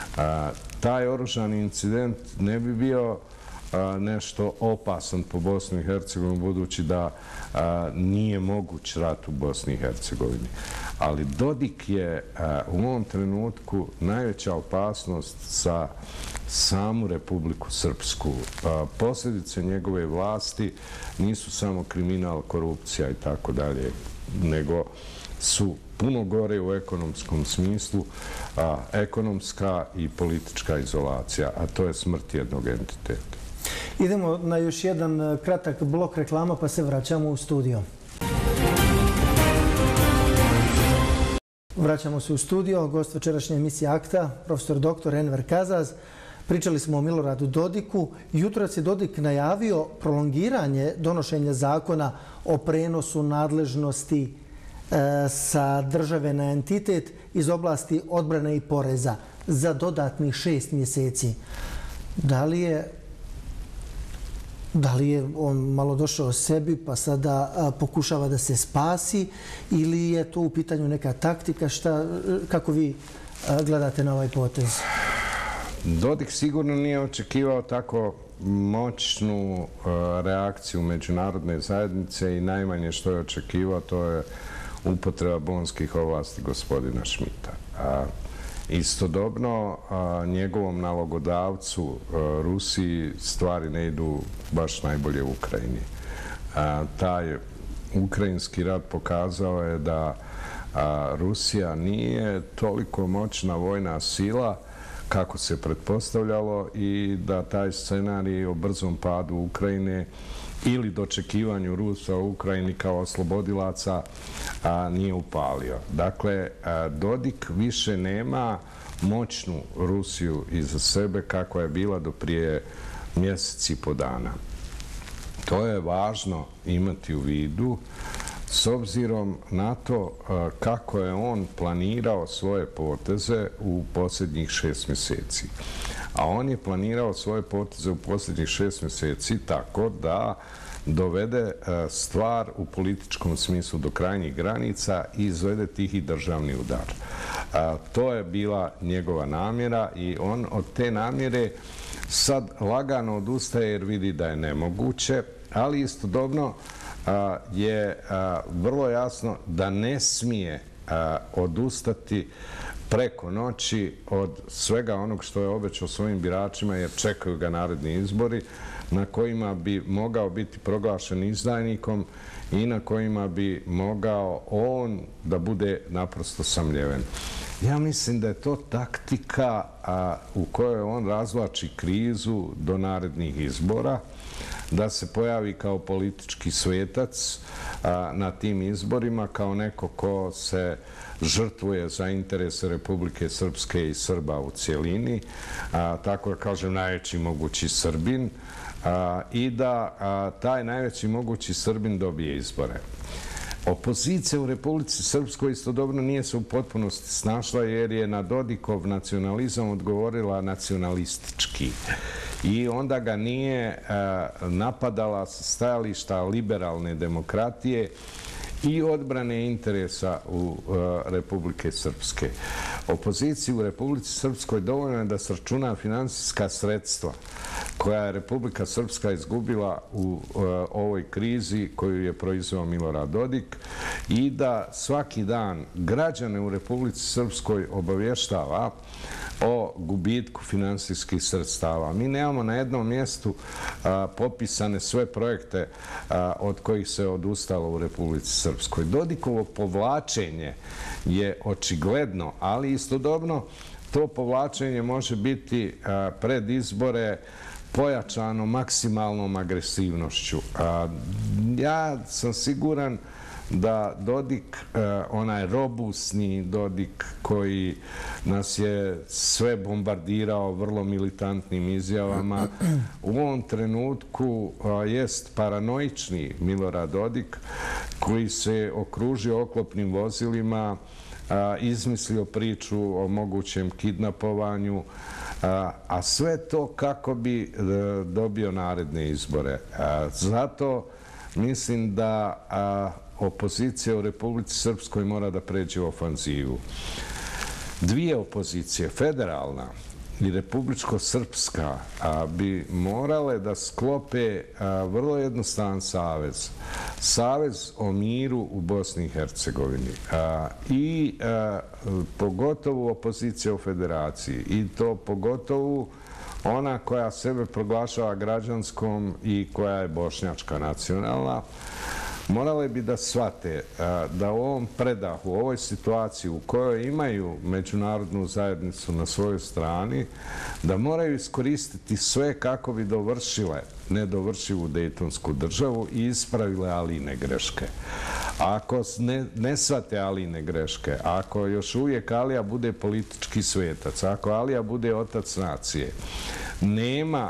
Taj oružani incident ne bi bio nešto opasan po Bosnu i Hercegovini, budući da nije moguć rat u Bosni i Hercegovini. Ali Dodik je u ovom trenutku najveća opasnost za samu Republiku Srpsku. Posljedice njegove vlasti nisu samo kriminal, korupcija i tako dalje, nego su puno gore u ekonomskom smislu, ekonomska i politička izolacija, a to je smrt jednog entiteta. Idemo na još jedan kratak blok reklama, pa se vraćamo u studio. Vraćamo se u studio. Gost večerašnje emisije Akta, profesor doktor Enver Kazaz. Pričali smo o Miloradu Dodiku. Jutros je Dodik najavio prolongiranje donošenja zakona o prenosu nadležnosti sa države na entitet iz oblasti odbrane i poreza za dodatnih šest mjeseci. Da li je Da li je on malo došao sebi pa sada pokušava da se spasi ili je to u pitanju neka taktika? Šta, kako vi gledate na ovaj potez? Dodik sigurno nije očekivao tako moćnu reakciju međunarodne zajednice i najmanje što je očekivao to je upotreba bonskih ovlasti gospodina Šmita. Istodobno, njegovom nalogodavcu Rusiji stvari ne idu baš najbolje u Ukrajini. Taj ukrajinski rat pokazao je da Rusija nije toliko moćna vojna sila kako se pretpostavljalo i da taj scenarij o brzom padu Ukrajine ili dočekivanju Rusa u Ukrajini kao oslobodilaca nije upalio. Dakle, Dodik više nema moćnu Rusiju iza sebe kakva je bila do prije mjeseci i po dana. To je važno imati u vidu s obzirom na to kako je on planirao svoje poteze u posljednjih šest mjeseci. A on je planirao svoje poteze u posljednjih šest mjeseci tako da dovede stvar u političkom smislu do krajnjih granica i izvede tihi državni udar. To je bila njegova namjera i on od te namjere sad lagano odustaje jer vidi da je nemoguće, ali istodobno je vrlo jasno da ne smije odustati preko noći od svega onog što je obećao svojim biračima, jer čekaju ga naredni izbori na kojima bi mogao biti proglašen izdajnikom i na kojima bi mogao on da bude naprosto samljeven. Ja mislim da je to taktika u kojoj on razvlači krizu do narednih izbora, da se pojavi kao politički svetac na tim izborima, kao neko ko se žrtvuje za interese Republike Srpske i Srba u cijelini, tako da kažem najveći mogući Srbin, i da taj najveći mogući Srbin dobije izbore. Opozicija u Republici Srpskoj istodobno nije se u potpunosti snašla jer je na Dodikov nacionalizam odgovorila nacionalistički i onda ga nije napadala sa stajališta liberalne demokratije i odbrane interesa u Republike Srpske. Opoziciji u Republici Srpskoj dovoljno je da se računa finansijska sredstva koja je Republika Srpska izgubila u ovoj krizi koju je proizveo Milorad Dodik i da svaki dan građane u Republici Srpskoj obavještava o gubitku finansijskih sredstava. Mi nemamo na jednom mjestu popisane sve projekte od kojih se odustalo u Republici Srpskoj. Dodikovo povlačenje je očigledno, ali istodobno to povlačenje može biti pred izbore pojačano maksimalnom agresivnošću. Ja sam siguran da Dodik, onaj robusni Dodik koji nas je sve bombardirao vrlo militantnim izjavama, u ovom trenutku jest paranoični Milorad Dodik koji se okružio oklopnim vozilima, izmislio priču o mogućem kidnapovanju, a sve to kako bi dobio naredne izbore. Zato mislim da opozicija u Republici Srpskoj mora da pređe u ofanzivu. Dvije opozicije, federalna i republičko-srpska, bi morale da sklope vrlo jednostavan savez. Savez o miru u Bosni i Hercegovini. I pogotovo opozicija u federaciji. I to pogotovo ona koja sebe proglašava građanskom i koja je bošnjačka nacionalna. Morale bi da shvate da u ovom predahu, u ovoj situaciji u kojoj imaju međunarodnu zajednicu na svojoj strani, da moraju iskoristiti sve kako bi dovršile nedovršivu dejtonsku državu i ispravile Aline greške. Ako ne shvate Aline greške, ako još uvijek Alija bude politički svetac, ako Alija bude otac nacije, nema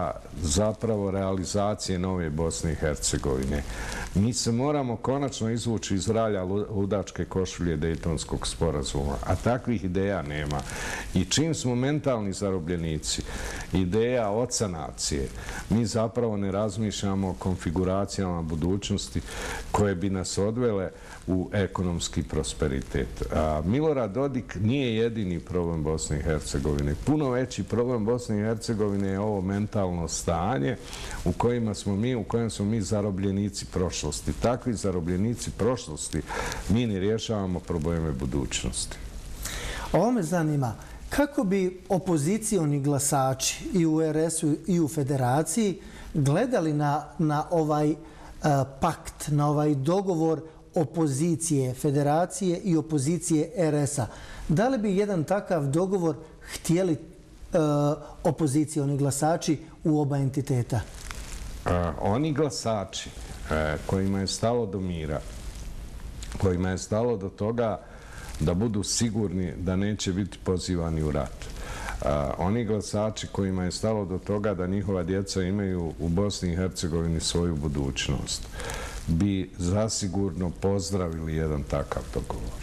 zapravo realizacije nove Bosne i Hercegovine. Mi se moramo konačno izvući iz ralja ludačke košulje Dejtonskog sporazuma, a takvih ideja nema. I čim smo mentalni zarobljenici, ideja oca nacije, mi zapravo ne razmišljamo o konfiguracijama budućnosti koje bi nas odvele u ekonomski prosperitet. Milorad Dodik nije jedini problem Bosne i Hercegovine. Puno veći problem Bosne i Hercegovine je ovo mentalno stanje u kojima smo mi, u kojem smo mi zarobljenici prošlosti. Takvi zarobljenici prošlosti mi ne rješavamo probleme budućnosti. Ovo me zanima. Kako bi opozicioni glasači i u er es-u i u Federaciji gledali na, na ovaj uh, pakt, na ovaj dogovor opozicije Federacije i opozicije er es-a? Da li bi jedan takav dogovor htjeli uh, opozicioni glasači u oba entiteta? Uh, oni glasači uh, kojima je stalo do mira, kojima je stalo do toga da budu sigurni da neće biti pozivani u rat. Oni glasači kojima je stalo do toga da njihova djeca imaju u Bosni i Hercegovini svoju budućnost, bi zasigurno pozdravili jedan takav dogovor.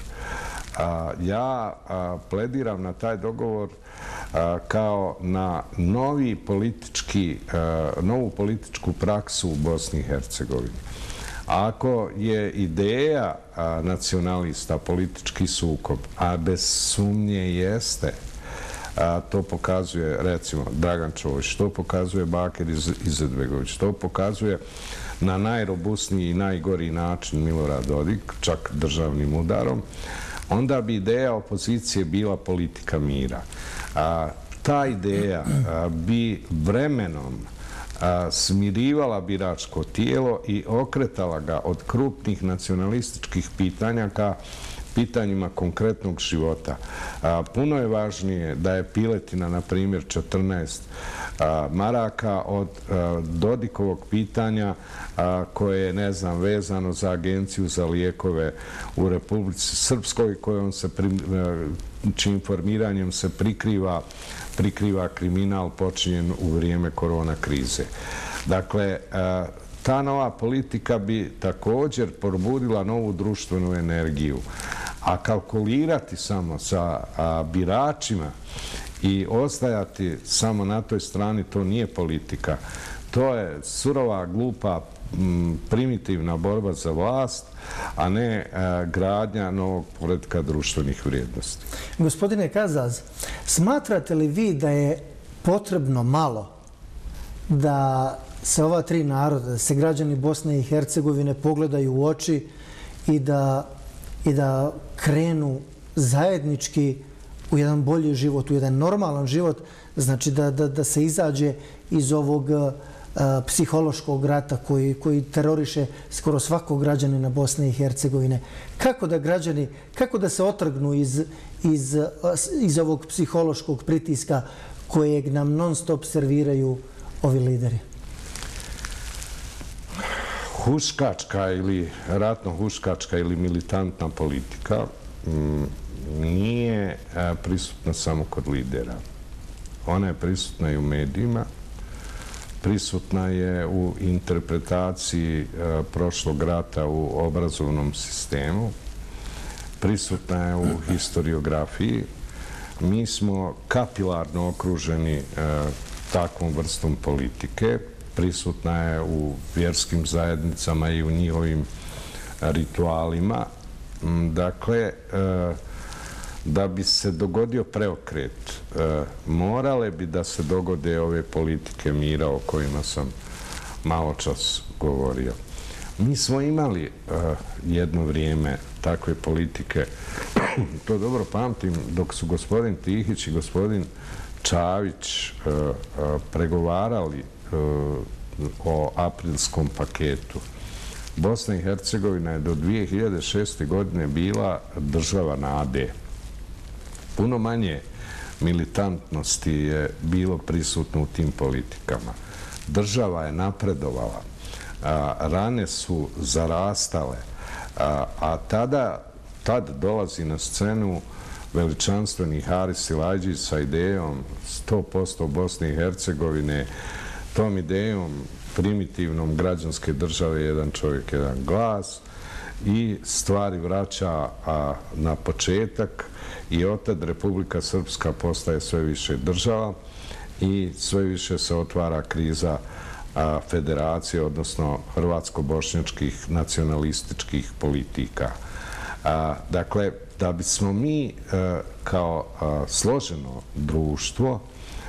Ja plediram na taj dogovor kao na novi politički, novu političku praksu u Bosni i Hercegovini. Ako je ideja nacionalista politički sukob, a bez sumnje jeste, To pokazuje, recimo, Dragan Čović, to pokazuje Bakir Izetbegović, to pokazuje na najrobusniji i najgori način Milorad Dodik, čak državnim udarom, onda bi ideja opozicije bila politika mira. Ta ideja bi vremenom smirivala biračko tijelo i okretala ga od krupnih nacionalističkih pitanja ka pitanjima konkretnog života. Puno je važnije da je piletina, na primjer, četrnaest maraka od Dodikovog pitanja koje je, ne znam, vezano za Agenciju za lijekove u Republici Srpskoj, čijim formiranjem se prikriva prikriva kriminal počinjen u vrijeme korona krize. Dakle, ta nova politika bi također probudila novu društvenu energiju, a kalkulirati samo sa biračima i ostajati samo na toj strani, to nije politika. To je surova, glupa, primitivna borba za vlast, a ne gradnja novog poretka društvenih vrijednosti. Gospodine Kazaz, smatrate li vi da je potrebno malo da se ova tri naroda, da se građani Bosne i Hercegovine pogledaju u oči i da, i da krenu zajednički u jedan bolji život, u jedan normalan život, znači da, da, da se izađe iz ovog psihološkog rata koji, koji teroriše skoro svakog građanina Bosne i Hercegovine. Kako da građani, kako da se otrgnu iz, iz, iz ovog psihološkog pritiska kojeg nam non stop serviraju ovi lideri? Huškačka ili ratno-huškačka ili militantna politika nije prisutna samo kod lidera. Ona je prisutna i u medijima, prisutna je u interpretaciji prošlog rata u obrazovnom sistemu, prisutna je u historiografiji. Mi smo kapilarno okruženi takvom vrstom politike, prisutna je u vjerskim zajednicama i u njihovim ritualima. Dakle, da bi se dogodio preokret, morale bi da se dogode ove politike mira o kojima sam malo čas govorio. Mi smo imali jedno vrijeme takve politike, to dobro pamtim, dok su gospodin Tihić i gospodin Čavić pregovarali o aprilskom paketu. Bosna i Hercegovina je do dvije hiljade šeste. godine bila država nade. Puno manje militantnosti je bilo prisutno u tim politikama. Država je napredovala, rane su zarastale, a tada tad dolazi na scenu veličanstveni Haris Silajdžić sa idejom sto posto Bosne i Hercegovine, tom idejom primitivnom građanske države, jedan čovjek, jedan glas, i stvari vraća na početak i otad Republika Srpska postaje sve više država i sve više se otvara kriza federacije, odnosno hrvatsko-bošnjačkih nacionalističkih politika. Dakle, da bismo mi kao složeno društvo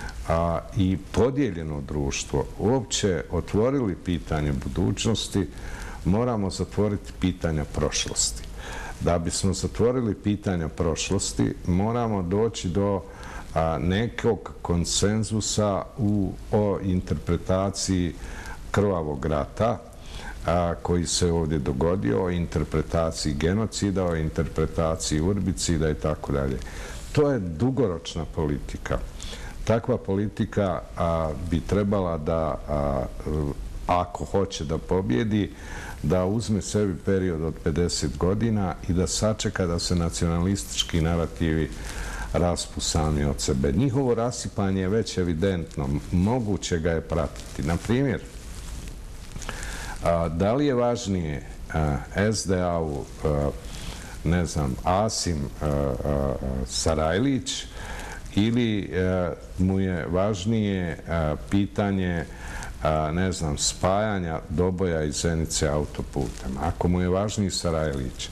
i podijeljeno društvo uopće otvorili pitanje budućnosti, moramo zatvoriti pitanja prošlosti. Da bismo zatvorili pitanja prošlosti, moramo doći do nekog konsenzusa o interpretaciji krvavog rata koji se ovdje dogodio, o interpretaciji genocida, o interpretaciji urbicida i tako dalje. To je dugoročna politika. Takva politika bi trebala da, ako hoće da pobjedi, da uzme sebi period od pedeset godina i da sačeka da se nacionalistički narativi raspu sami od sebe. Njihovo rasipanje je već evidentno, moguće ga je pratiti. Na primjer, da li je važnije S D A-u, ne znam, Asim Sarajlić, ili mu je važnije pitanje, ne znam, spajanja Doboja i Zenice autoputem. Ako mu je važniji Sarajlić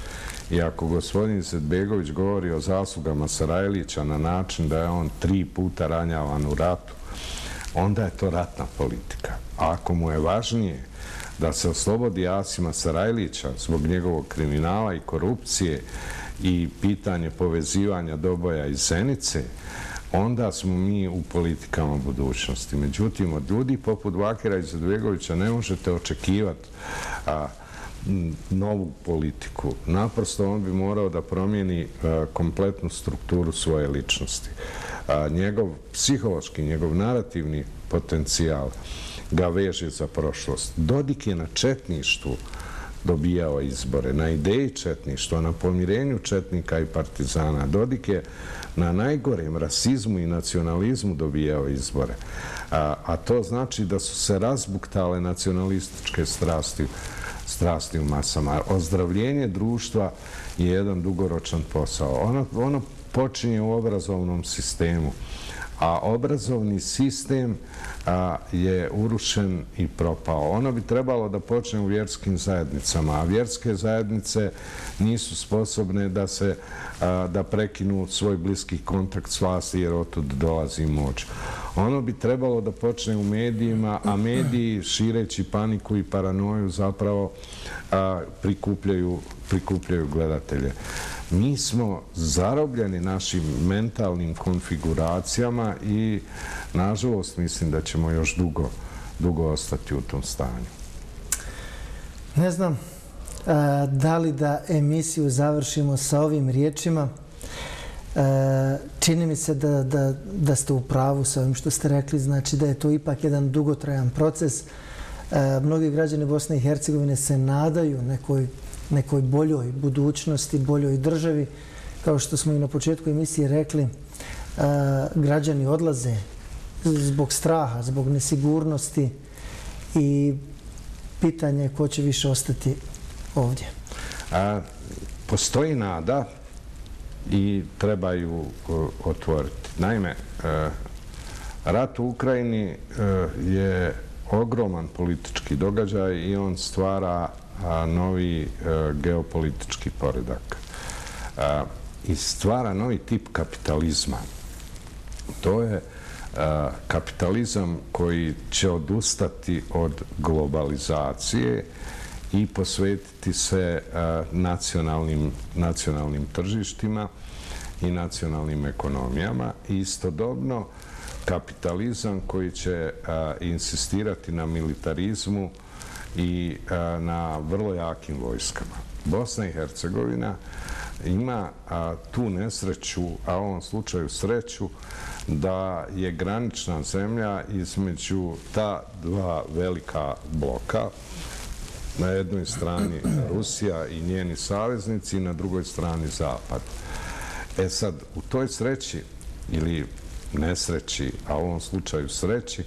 I ako gospodin Izetbegović govori o zaslugama Sarajlića na način da je on tri puta ranjavan u ratu, onda je to ratna politika. A ako mu je važnije da se oslobodi Asima Sarajlića zbog njegovog kriminala i korupcije i pitanje povezivanja Doboja i Zenice, onda smo mi u politikama budućnosti. Međutim, od ljudi poput Bakira Izetbegovića ne možete očekivati a, novu politiku. Naprosto on bi morao da promijeni a, kompletnu strukturu svoje ličnosti. A, njegov psihološki, njegov narativni potencijal ga veže za prošlost. Dodik je na četništvu dobijao izbore, na ideji četništva, na pomirenju četnika i partizana. Dodik je na najgorem rasizmu i nacionalizmu dobijao izbore. A, a to znači da su se razbuktale nacionalističke strasti, strasti u masama. Ozdravljenje društva je jedan dugoročan posao. Ono, ono počinje u obrazovnom sistemu. A obrazovni sistem a, je urušen i propao. Ono bi trebalo da počne u vjerskim zajednicama, a vjerske zajednice nisu sposobne da se a, da prekinu svoj bliski kontakt s vlasti jer otud dolazi moć. Ono bi trebalo da počne u medijima, a mediji šireći paniku i paranoju zapravo a, prikupljaju, prikupljaju gledatelje. Mi smo zarobljeni našim mentalnim konfiguracijama i, nažalost, mislim da ćemo još dugo, dugo ostati u tom stanju. Ne znam a, da li da emisiju završimo sa ovim riječima. A, čini mi se da, da, da ste u pravu sa ovim što ste rekli, znači da je to ipak jedan dugotrajan proces. A, mnogi građani Bosne i Hercegovine se nadaju nekoj nekoj boljoj budućnosti, boljoj državi. Kao što smo i na početku emisije rekli, građani odlaze zbog straha, zbog nesigurnosti i pitanje je ko će više ostati ovdje. A, postoji nada i treba ju otvoriti. Naime, rat u Ukrajini je ogroman politički događaj i on stvara a, novi a, geopolitički poredak. A, I stvara novi tip kapitalizma. To je a, kapitalizam koji će odustati od globalizacije i posvetiti se a, nacionalnim, nacionalnim tržištima i nacionalnim ekonomijama. I istodobno kapitalizam koji će a, insistirati na militarizmu i a, na vrlo jakim vojskama. Bosna i Hercegovina ima a, tu nesreću, a u ovom slučaju sreću, da je granična zemlja između ta dva velika bloka. Na jednoj strani Rusija i njeni saveznici, na drugoj strani Zapad. E sad, u toj sreći ili nesreći, a u ovom slučaju sreći,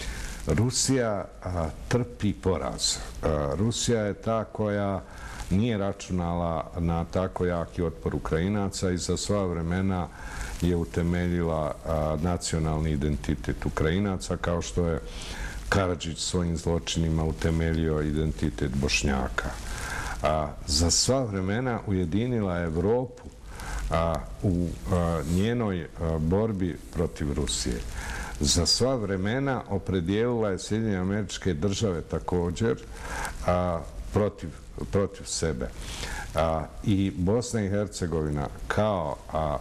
Rusija a, trpi poraz. A, Rusija je ta koja nije računala na tako jaki otpor Ukrajinaca i za sva vremena je utemeljila a, nacionalni identitet Ukrajinaca, kao što je Karadžić svojim zločinima utemeljio identitet Bošnjaka. A, za sva vremena ujedinila Evropu a, u a, njenoj a, borbi protiv Rusije. Za sva vremena opredijelila je Sjedinjene Američke Države također a, protiv, protiv sebe. A, I Bosna i Hercegovina kao a,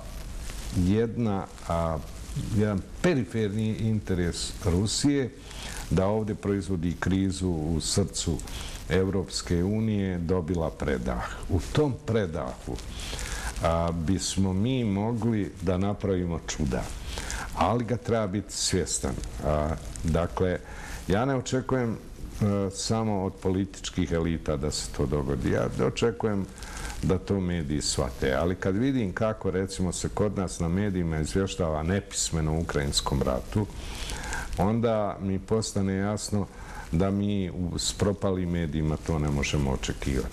jedna, a, jedan periferni interes Rusije da ovdje proizvodi krizu u srcu Evropske unije dobila predah. U tom predahu a, bismo mi mogli da napravimo čuda, ali ga treba biti svjestan. A, dakle, ja ne očekujem a, samo od političkih elita da se to dogodi. Ja očekujem da to mediji shvate. Ali kad vidim kako, recimo, se kod nas na medijima izvještava nepismeno u ukrajinskom ratu, onda mi postane jasno da mi s propalim medijima to ne možemo očekivati.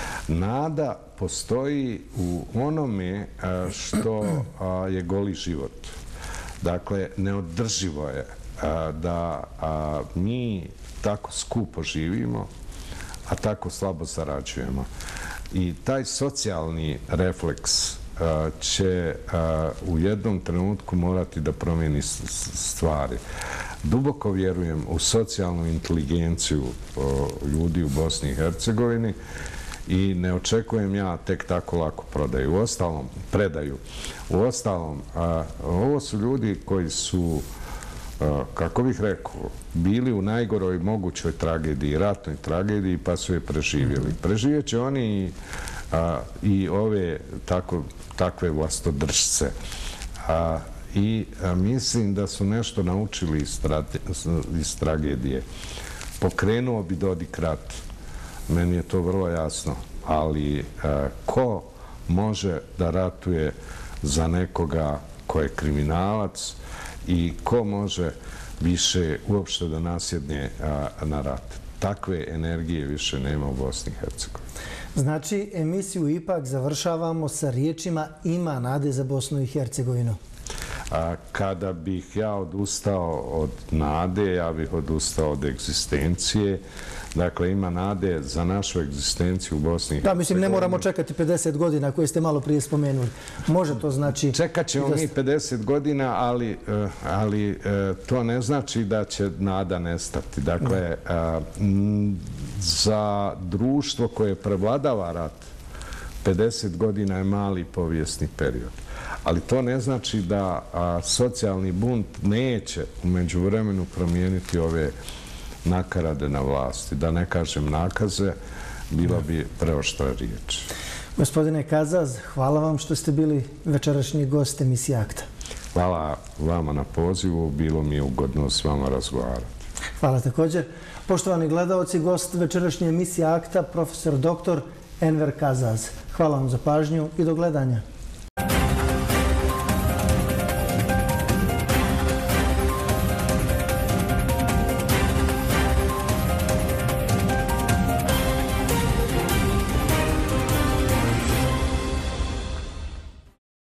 Nada postoji u onome što je goli život. Dakle, neodrživo je da mi tako skupo živimo, a tako slabo zarađujemo. I taj socijalni refleks će u jednom trenutku morati da promijeni stvari. Duboko vjerujem u socijalnu inteligenciju ljudi u Bosni i Hercegovini i ne očekujem ja tek tako lako prodaju. Uostalom, predaju. Uostalom, ovo su ljudi koji su, kako bih rekao, bili u najgoroj mogućoj tragediji, ratnoj tragediji, pa su je preživjeli. Preživjet će oni i ove takve vlastodržce. I mislim da su nešto naučili iz tragedije. Pokrenuo bi Dodik rat. Meni je to vrlo jasno. Ali ko može da ratuje za nekoga ko je kriminalac i ko može više uopšte da nasjedne na rat? Takve energije više nema u Bosni i Hercegovini. Znači, emisiju ipak završavamo sa riječima "Ima nade za Bosnu i Hercegovinu". Kada bih ja odustao od nade, ja bih odustao od egzistencije. Dakle, ima nade za našu egzistenciju u Bosni i Hercegovini. Da, mislim, ne moramo čekati pedeset godina koje ste malo prije spomenuli. Može to znači... Čekat ćemo mi pedeset godina, ali to ne znači da će nada nestati. Dakle, za društvo koje prevladava rat, pedeset godina je mali povijesni period. Ali to ne znači da socijalni bunt neće u međuvremenu promijeniti ove nakarade na vlasti. Da ne kažem nakaze, bila bi preoštra riječ. Gospodine Kazaz, hvala vam što ste bili večerašnji gost emisije Akta. Hvala vama na pozivu, bilo mi je ugodno s vama razgovarati. Hvala također. Poštovani gledalci, gost večerašnje emisije Akta, profesor doktor Enver Kazaz. Hvala vam za pažnju i do gledanja.